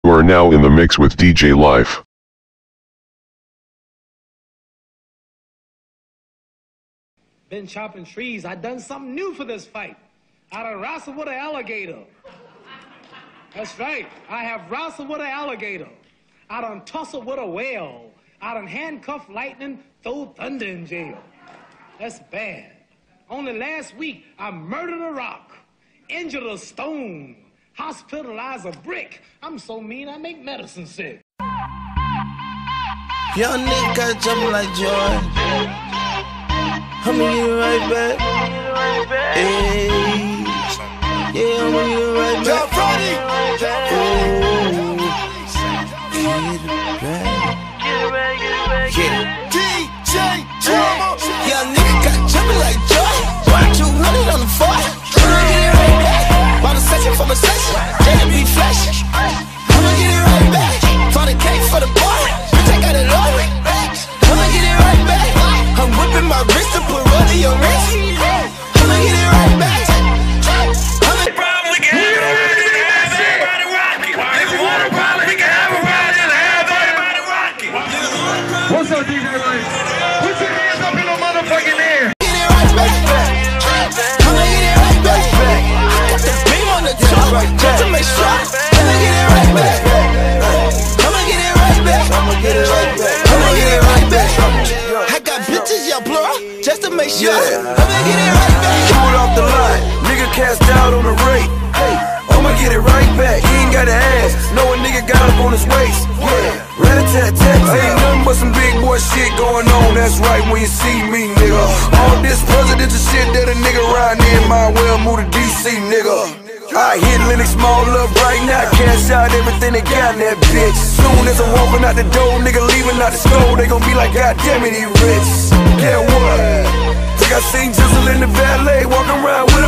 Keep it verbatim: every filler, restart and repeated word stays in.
You are now in the mix with D J Life. Been chopping trees. I done something new for this fight. I done wrestled with an alligator. That's right. I have wrestled with an alligator. I done tussled with a whale. I done handcuffed lightning, throw thunder in jail. That's bad. Only last week, I murdered a rock, injured a stone, hospitalized a brick. I'm so mean, I make medicine sick. Young nigga jumping like Jordan. I'ma get it right back. Hey. Yeah, I'ma get it right back. Oh. Get it back. Get it. D J Drama. Young nigga got jumping like Jordan. two hundred on the floor. I'ma get it right back. While the section for my session, J M B flash. I'ma get it right back. For the cake for the bar. Bitch, I got it all. I'ma get it right back. I'm whipping my wrist to put roll in your wrist. I'ma get it right back. I'ma problem, we can have everybody rock it. Nigga want a problem, we can have a ride and have everybody rock it. What's up, D J Life? Put your hands up in the motherfucking air. get it right back. I'ma get it right back. I got the beam on the top just to make sure. I'ma get it right back. I'ma get it right back. I'ma get it right back. I'ma get it right back. I got bitches, y'all plural, just to make sure. I'ma get it right back. Threw it off the line, nigga cast out on the rate. Hey, I'ma get it right back. He ain't got an ass, know a nigga got up on his waist. Yeah, rat-a-tat-tat. Ain't nothing but some big boy shit going on. That's right when you see me, nigga. All this presidential shit that a nigga riding in, might well move to D C, nigga. I hit Lennox Mall up right now, cash out everything they got in that bitch. Soon as I'm walking out the door, nigga leaving out the store, they gon' be like, God damn it, he rich. Yeah, what? Think I seen Jizzle in the valet, walking around with